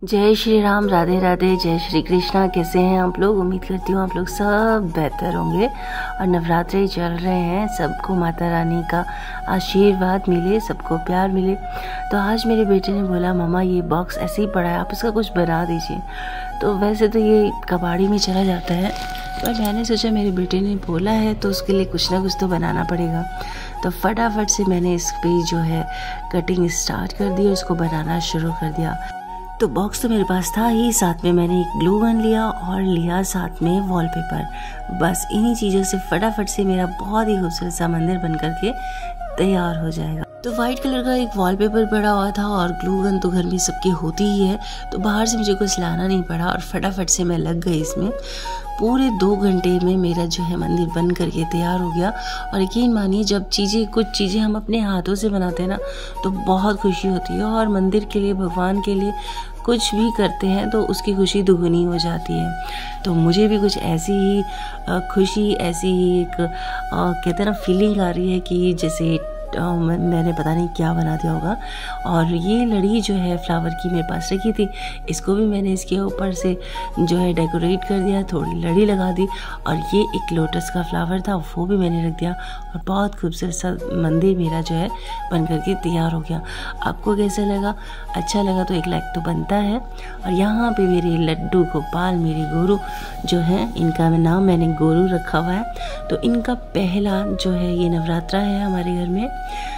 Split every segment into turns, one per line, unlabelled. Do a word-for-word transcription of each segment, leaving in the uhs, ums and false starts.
जय श्री राम, राधे राधे, जय श्री कृष्णा। कैसे हैं आप लोग? उम्मीद करती हूँ आप लोग सब बेहतर होंगे। और नवरात्रि चल रहे हैं, सबको माता रानी का आशीर्वाद मिले, सबको प्यार मिले। तो आज मेरे बेटे ने बोला, मम्मा ये बॉक्स ऐसे ही पड़ा है, आप इसका कुछ बना दीजिए। तो वैसे तो ये कबाड़ी में चला जाता है, पर मैंने सोचा मेरे बेटे ने बोला है तो उसके लिए कुछ ना कुछ तो बनाना पड़ेगा। तो फटाफट से मैंने इस पे जो है कटिंग स्टार्ट कर दी और उसको बनाना शुरू कर दिया। तो बॉक्स तो मेरे पास था ही, साथ में मैंने एक ग्लू गन लिया और लिया साथ में वॉलपेपर। बस इन्हीं चीज़ों से फटाफट से मेरा बहुत ही खूबसूरत सा मंदिर बन करके तैयार हो जाएगा। तो वाइट कलर का एक वॉलपेपर पड़ा हुआ था और ग्लू गन तो घर में सबकी होती ही है, तो बाहर से मुझे कुछ लाना नहीं पड़ा और फटाफट से मैं लग गई इसमें। पूरे दो घंटे में मेरा जो है मंदिर बन करके तैयार हो गया। और यकीन मानिए, जब चीज़ें कुछ चीज़ें हम अपने हाथों से बनाते हैं ना, तो बहुत खुशी होती है। और मंदिर के लिए, भगवान के लिए कुछ भी करते हैं तो उसकी खुशी दुगनी हो जाती है। तो मुझे भी कुछ ऐसी ही खुशी, ऐसी ही एक कहते हैं ना फीलिंग आ रही है कि जैसे मैंने पता नहीं क्या बना दिया होगा। और ये लड़ी जो है फ्लावर की मेरे पास रखी थी, इसको भी मैंने इसके ऊपर से जो है डेकोरेट कर दिया, थोड़ी लड़ी लगा दी। और ये एक लोटस का फ्लावर था, वो भी मैंने रख दिया और बहुत खूबसूरत सा मंदिर मेरा जो है बन करके तैयार हो गया। आपको कैसा लगा? अच्छा लगा तो एक लाइक तो बनता है। और यहाँ पे मेरे लड्डू गोपाल, मेरे गोरू जो है, इनका नाम मैंने गोरू रखा हुआ है। तो इनका पहला जो है ये नवरात्रा है हमारे घर में।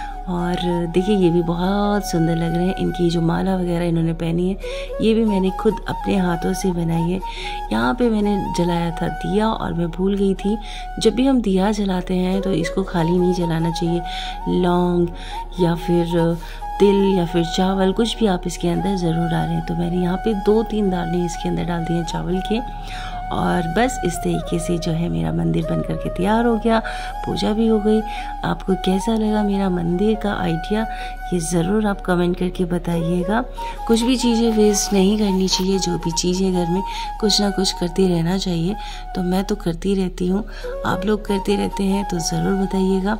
और देखिए ये भी बहुत सुंदर लग रहे हैं। इनकी जो माला वगैरह इन्होंने पहनी है, ये भी मैंने खुद अपने हाथों से बनाई है। यहाँ पे मैंने जलाया था दिया और मैं भूल गई थी, जब भी हम दिया जलाते हैं तो इसको खाली नहीं जलाना चाहिए। लौंग या फिर तिल या फिर चावल, कुछ भी आप इसके अंदर ज़रूर डालें। तो मैंने यहाँ पे दो तीन दाने इसके अंदर डाल दिए चावल के। और बस इस तरीके से जो है मेरा मंदिर बन करके तैयार हो गया, पूजा भी हो गई। आपको कैसा लगा मेरा मंदिर का आइडिया, ये ज़रूर आप कमेंट करके बताइएगा। कुछ भी चीज़ें वेस्ट नहीं करनी चाहिए, जो भी चीज़ें घर में कुछ ना कुछ करते रहना चाहिए। तो मैं तो करती रहती हूँ, आप लोग करते रहते हैं तो ज़रूर बताइएगा।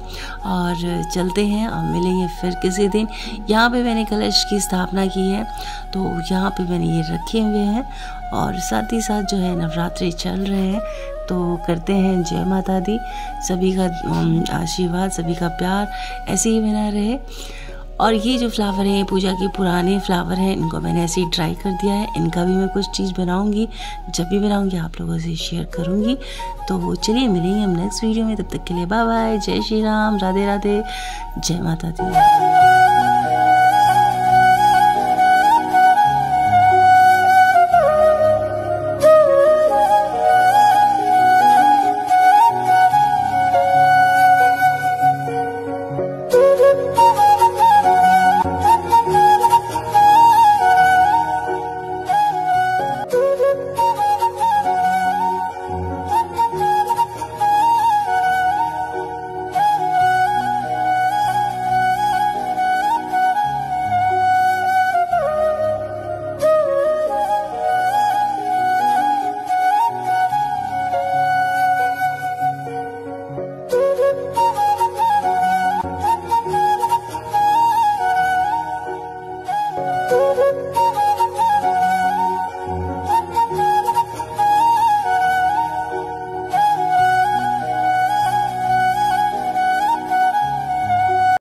और चलते हैं, अब मिलेंगे फिर किसी दिन। यहाँ पे मैंने कलश की स्थापना की है, तो यहाँ पे मैंने ये रखे हुए हैं। और साथ ही साथ जो है नवरात्रि चल रहे हैं, तो करते हैं जय माता दी। सभी का आशीर्वाद, सभी का प्यार ऐसे ही बना रहे। और ये जो फ्लावर हैं, पूजा के पुराने फ्लावर हैं, इनको मैंने ऐसे ही ट्राई कर दिया है। इनका भी मैं कुछ चीज़ बनाऊंगी, जब भी बनाऊंगी आप लोगों से शेयर करूंगी। तो चलिए मिलेंगे हम नेक्स्ट वीडियो में, तब तक के लिए बाय बाय, जय श्री राम, राधे राधे, जय माता दी।